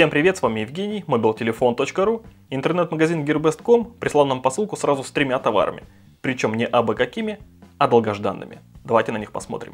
Всем привет, с вами Евгений, mobiltelefon.ru. Интернет-магазин gearbest.com прислал нам посылку сразу с 3 товарами. Причем не абы какими, а долгожданными. Давайте на них посмотрим.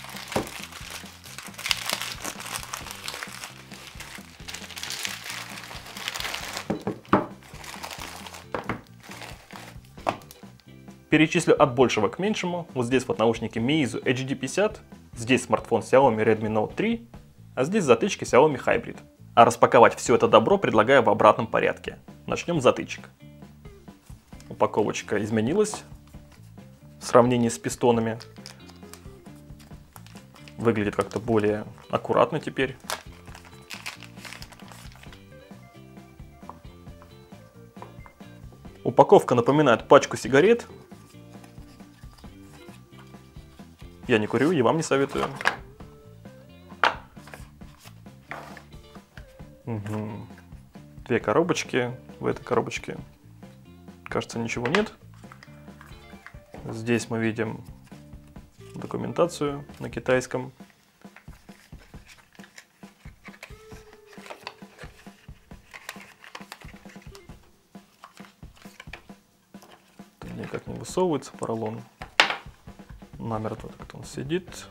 Перечислю от большего к меньшему. Вот здесь вот наушники Meizu HD50, здесь смартфон Xiaomi Redmi Note 3, а здесь затычки Xiaomi Hybrid. А распаковать все это добро предлагаю в обратном порядке. Начнем с затычек. Упаковочка изменилась в сравнении с пистонами. Выглядит как-то более аккуратно теперь. Упаковка напоминает пачку сигарет. Я не курю и вам не советую. Угу. Две коробочки. В этой коробочке, кажется, ничего нет. Здесь мы видим документацию на китайском. Это никак не высовывается поролон. Намертво как-то он сидит.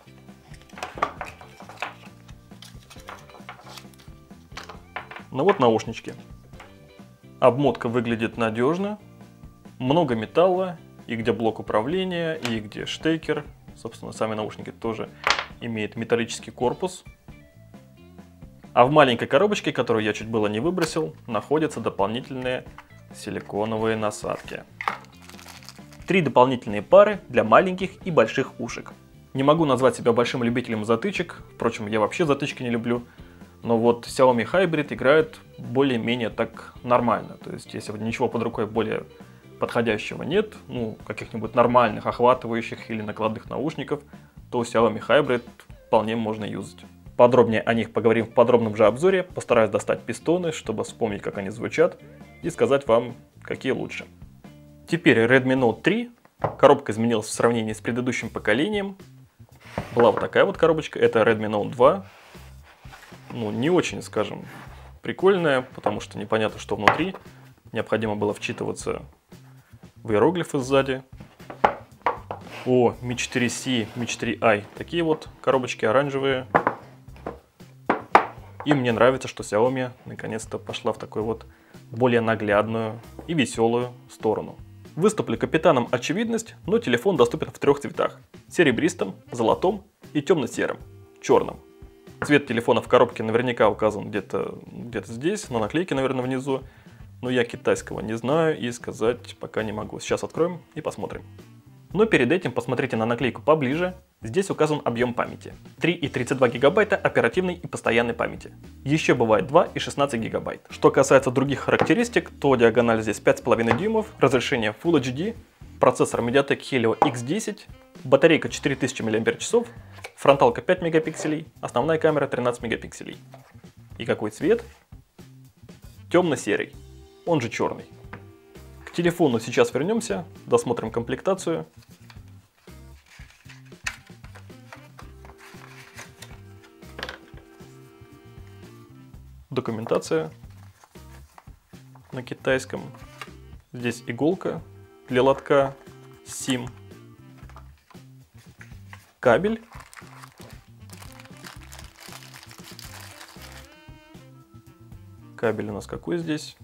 Ну вот наушнички. Обмотка выглядит надежно. Много металла. И где блок управления, и где штекер. Собственно, сами наушники тоже имеют металлический корпус. А в маленькой коробочке, которую я чуть было не выбросил, находятся дополнительные силиконовые насадки. 3 дополнительные пары для маленьких и больших ушек. Не могу назвать себя большим любителем затычек. Впрочем, я вообще затычки не люблю. Но вот Xiaomi Hybrid играет более-менее так нормально. То есть, если ничего под рукой более подходящего нет, ну, каких-нибудь нормальных, охватывающих или накладных наушников, то Xiaomi Hybrid вполне можно юзать. Подробнее о них поговорим в подробном же обзоре. Постараюсь достать пистоны, чтобы вспомнить, как они звучат, и сказать вам, какие лучше. Теперь Redmi Note 3. Коробка изменилась в сравнении с предыдущим поколением. Была вот такая вот коробочка. Это Redmi Note 2. Ну, не очень, скажем, прикольная, потому что непонятно, что внутри. Необходимо было вчитываться в иероглифы сзади. О, Mi 4C, Mi 4i. Такие вот коробочки оранжевые. И мне нравится, что Xiaomi наконец-то пошла в такую вот более наглядную и веселую сторону. Выступлю капитаном очевидность, но телефон доступен в 3 цветах. Серебристом, золотом и темно-серым, черным. Цвет телефона в коробке наверняка указан где-то здесь, на наклейке, наверное, внизу. Но я китайского не знаю и сказать пока не могу. Сейчас откроем и посмотрим. Но перед этим посмотрите на наклейку поближе. Здесь указан объем памяти. 3 и 32 гигабайта оперативной и постоянной памяти. Еще бывает 2 и 16 гигабайт. Что касается других характеристик, то диагональ здесь 5,5 дюймов, разрешение Full HD, процессор MediaTek Helio X10, батарейка 4000 мАч, фронталка 5 мегапикселей, основная камера 13 мегапикселей. И какой цвет? Темно-серый, он же черный. К телефону сейчас вернемся, досмотрим комплектацию. Документация на китайском. Здесь иголка для лотка SIM. Кабель. Кабель у нас какой здесь?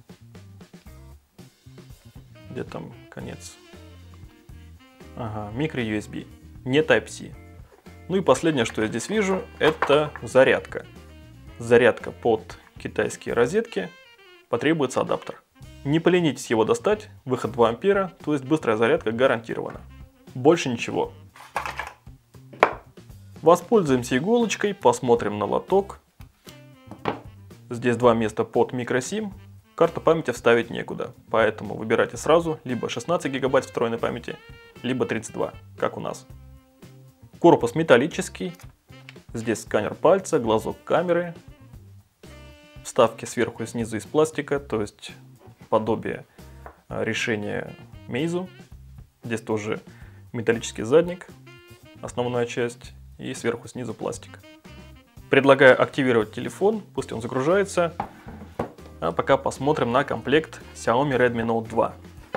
Где там конец? Ага, micro-USB, не Type-C. Ну и последнее, что я здесь вижу, это зарядка. Зарядка под китайские розетки. Потребуется адаптер. Не поленитесь его достать, выход 2 ампера, то есть быстрая зарядка гарантирована. Больше ничего. Воспользуемся иголочкой, посмотрим на лоток. Здесь 2 места под microSIM. Карту памяти вставить некуда, поэтому выбирайте сразу либо 16 гигабайт встроенной памяти, либо 32, как у нас. Корпус металлический. Здесь сканер пальца, глазок камеры. Вставки сверху и снизу из пластика, то есть подобие решения Meizu. Здесь тоже металлический задник, основная часть, и сверху снизу пластик. Предлагаю активировать телефон, пусть он загружается. А пока посмотрим на комплект Xiaomi Redmi Note 2.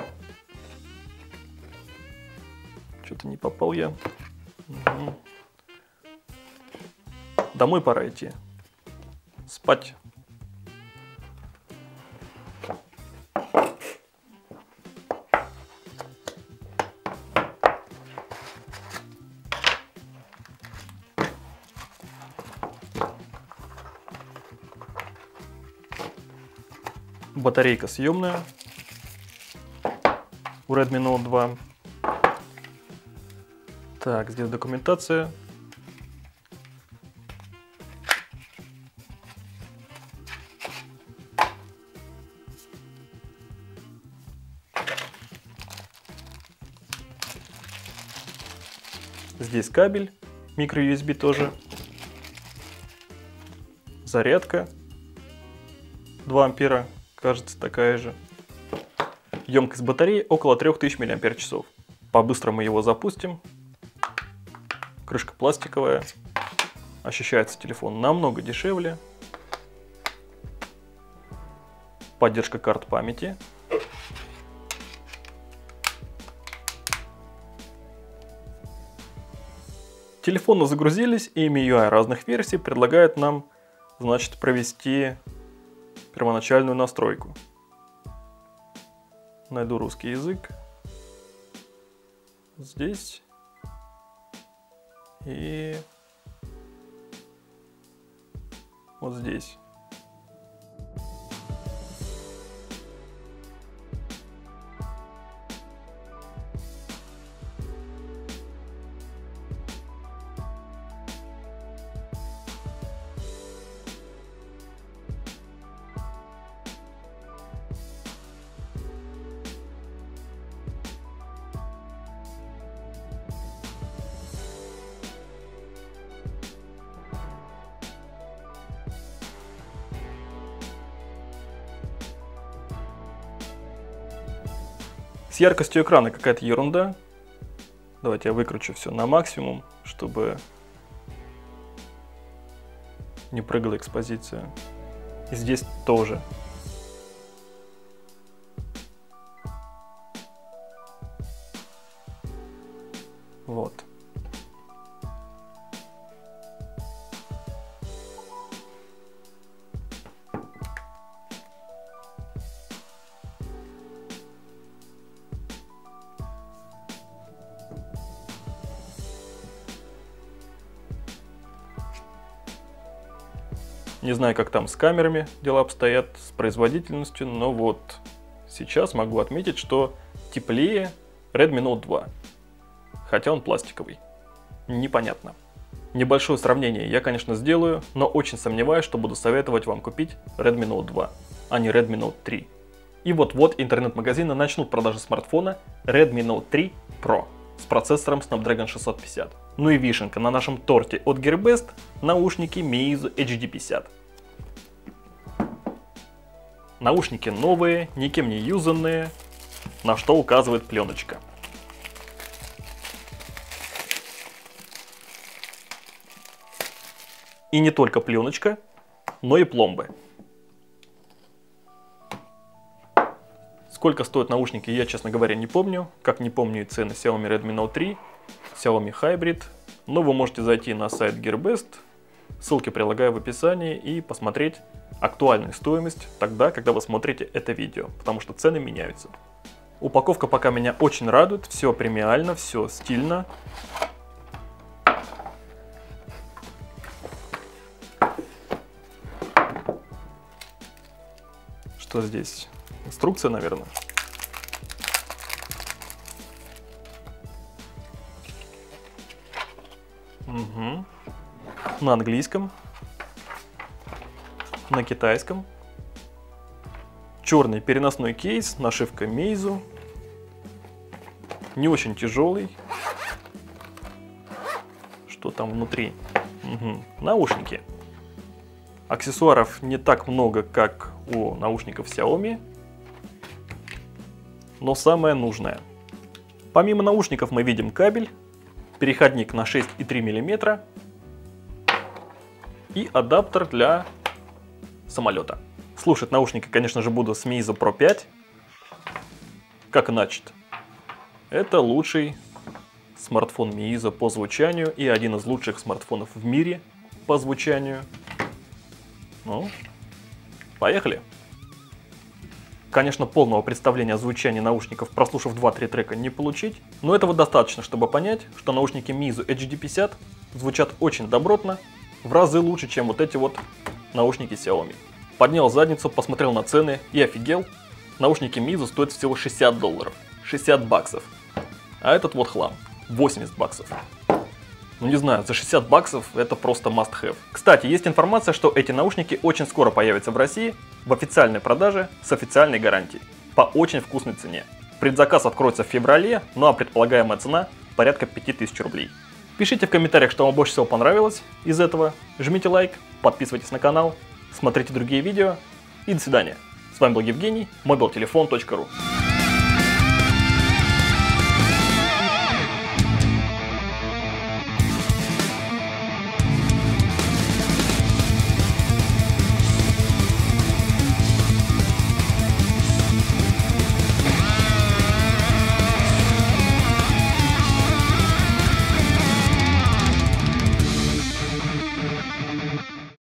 Что-то не попал я. Угу. Домой пора идти. Спать. Батарейка съемная у Redmi Note 2. Так, здесь документация. Здесь кабель, micro-USB тоже. Зарядка 2 ампера, кажется, такая же. Емкость батареи около 3000 мАч. По-быстрому его запустим. Крышка пластиковая. Ощущается телефон намного дешевле. Поддержка карт памяти. Телефоны загрузились, и MIUI разных версий предлагает нам, значит, провести первоначальную настройку. Найду русский язык. Здесь. И вот здесь. С яркостью экрана какая-то ерунда. Давайте я выкручу все на максимум, чтобы не прыгала экспозиция. И здесь тоже. Вот. Не знаю, как там с камерами дела обстоят, с производительностью, но вот сейчас могу отметить, что теплее Redmi Note 2, хотя он пластиковый. Непонятно. Небольшое сравнение я, конечно, сделаю, но очень сомневаюсь, что буду советовать вам купить Redmi Note 2, а не Redmi Note 3. И вот-вот интернет-магазины начнут продажи смартфона Redmi Note 3 Pro с процессором Snapdragon 650. Ну и вишенка на нашем торте от Gearbest – наушники Meizu HD50. Наушники новые, никем не юзанные, на что указывает пленочка. И не только пленочка, но и пломбы. Сколько стоят наушники, я, честно говоря, не помню. Как не помню и цены Xiaomi Redmi Note 3, Xiaomi Hybrid. Но вы можете зайти на сайт Gearbest, ссылки прилагаю в описании, и посмотреть актуальную стоимость тогда, когда вы смотрите это видео, потому что цены меняются. Упаковка пока меня очень радует, все премиально, все стильно. Что здесь? Инструкция, наверное. Угу. На английском. На китайском. Черный переносной кейс, нашивка Meizu. Не очень тяжелый. Что там внутри? Угу. Наушники. Аксессуаров не так много, как у наушников Xiaomi, но самое нужное. Помимо наушников мы видим кабель, переходник на 6,3 мм, и адаптер для самолета. Слушать наушники, конечно же, буду с Meizu Pro 5. Как иначе? Это лучший смартфон Meizu по звучанию и один из лучших смартфонов в мире по звучанию. Ну, поехали! Конечно, полного представления о звучании наушников, прослушав 2-3 трека, не получить, но этого достаточно, чтобы понять, что наушники Meizu HD50 звучат очень добротно, в разы лучше, чем вот эти вот наушники Xiaomi. Поднял задницу, посмотрел на цены и офигел. Наушники Meizu стоят всего $60, 60 баксов. А этот вот хлам, 80 баксов. Ну не знаю, за 60 баксов это просто must have. Кстати, есть информация, что эти наушники очень скоро появятся в России в официальной продаже с официальной гарантией. По очень вкусной цене. Предзаказ откроется в феврале, ну а предполагаемая цена порядка 5000 рублей. Пишите в комментариях, что вам больше всего понравилось из этого. Жмите лайк, подписывайтесь на канал, смотрите другие видео и до свидания. С вами был Евгений, mobiltelefon.ru.